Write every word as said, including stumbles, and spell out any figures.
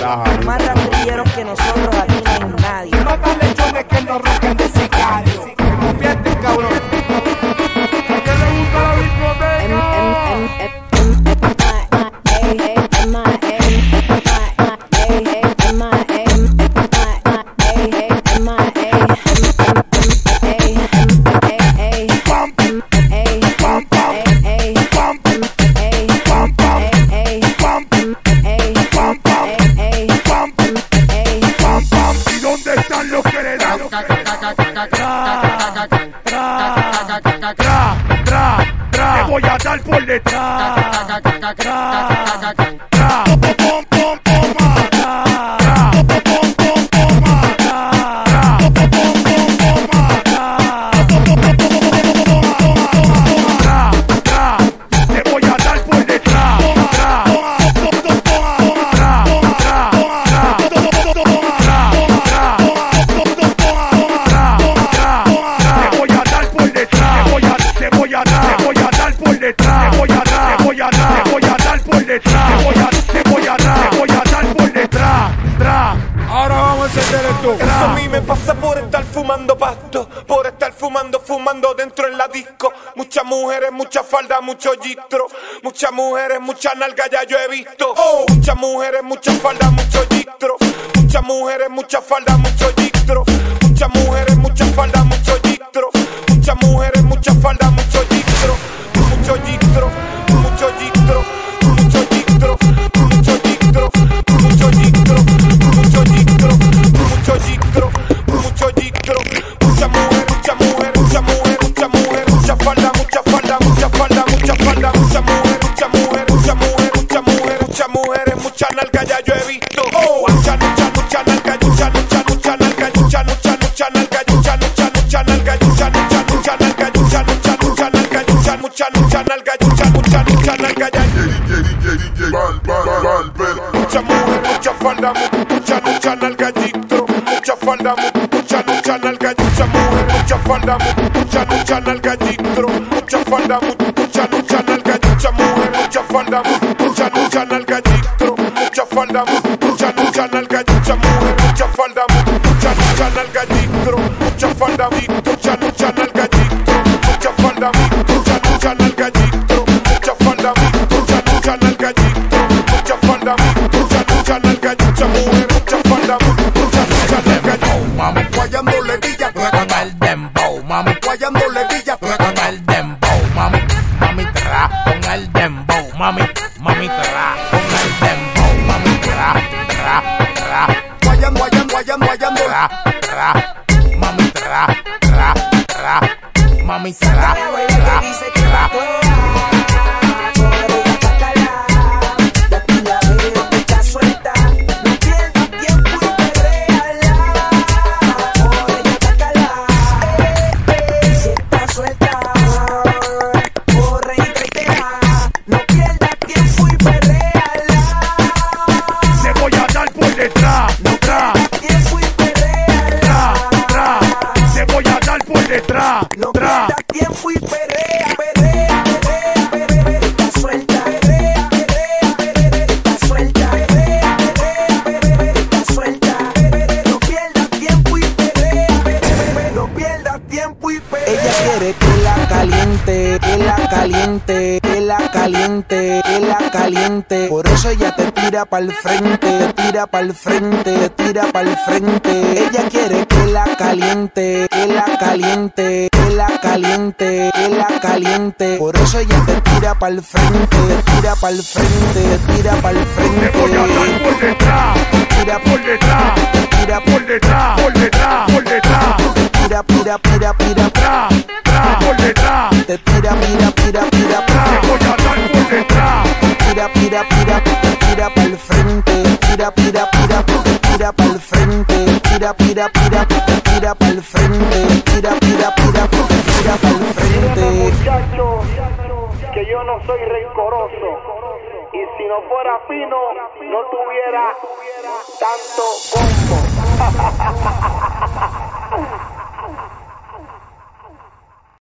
relaja. Más rastrilleros que nosotros aquí no hay nadie. Mata lechones que no roncan de sicario. Me convierte en cabrón. ¿A quién le gusta la discoteca? Te voy a dar por detrás. Eso a mí me pasa por estar fumando pasto, por estar fumando, fumando dentro en la disco. Muchas mujeres, mucha falda, mucho gistro. Muchas mujeres, mucha nalga, ya yo he visto. Oh. Muchas mujeres, mucha falda, mucho gistro. Muchas mujeres, mucha falda, mucho gistro. Muchas mujeres, mucha falda, mucho gistro. Muchas mujeres, mucha falda, mucho gistro. Mucho gistro, mucho gistro, mucho gistro, mucho gistro, mucho gistro, mucho gistro, mucho gistro, mucho gistro. Mucha mujer, mucha mujer, mucha mujer, mucha mujer, mucha falda, mucha falda, mucha falda, mucha falda, mucha mujer, mucha mujer, mucha mujer, mucha mujer, muchas mujeres, mucha nalga, ya yo he visto. Mucha, mucha, mucha nalga, mucha, mucha, mucha nalga, mucha, mucha, mucha nalga, mucha, mucha, mucha nalga, mucha, mucha, mucha nalga, mucha, mucha, mucha nalga, mucha, mucha, mucha nalga, mucha, mucha, mucha nalga, ya. Mucha mujer, mucha falda, mucha, mucha nalga, gistro. Mucha falda, mucha, mucha nalga, mucha mujer, mucha falda, mucha, mucha nalga, gistro. Mucha falda, mucha, mucha nalga, mucha mujer, mucha falda, mucha, mucha nalga, gistro. Mucha falda, mucha, mucha nalga, mucha mujer, mucha falda, mucha, mucha nalga, gistro. Mucha falda, mucha, mucha nalga, gistro. Mucha falda, mucha, mucha nalga, gistro. Mucha falda, mucha, mucha nalga, gistro. Mucha falda, mucha, mucha nalga, mucha mujer, mucha falda, mucha, mucha nalga. Mami, guayando levilla, con el dembow. Mami, guayando levilla, con el dembow. Mami, mami, tra, con el dembow. Mami, mami, tra, con el dembow. Mami, tra, tra, tra. Guayan, guayan, guayan, guayando, tra, tra. Mami, tra, tra, tra. Mami, tra, tra, tra. No pierdas tiempo y perrea, perrea, perrea, perrea, está suelta, perrea, perrea, perrea, está suelta, perrea, perrea, perrea, está suelta, no pierdas tiempo y perrea, perrea, no pierdas tiempo y perrea. Ella quiere que la caliente, que la caliente, que la caliente, que la caliente. Por eso ella te tira pa'l frente, te tira pa'l frente, te tira pa'l frente. Ella quiere que la caliente, que la caliente, que la caliente, que la caliente. Por eso ella te tira pa'l frente, te tira pa'l frente, te tira pa'l frente. Te voy a dar por detrás, te tira por detrás, te tira por detrás, por detrás, por detrás. Tira, tira, tira, tira, tra, tra, por detrás. Te tira, tira, tira, tira, te voy a dar por detrás. Tira, tira, tira, tira pa'l frente. Tira, tira, tira, tira pa'l frente. Tira, tira, tira, tira pa'l frente. Tira, tira, tira, tira pa'l frente. Muchachos, que yo no soy rencoroso. Y si no fuera fino, no tuviera tanto combo.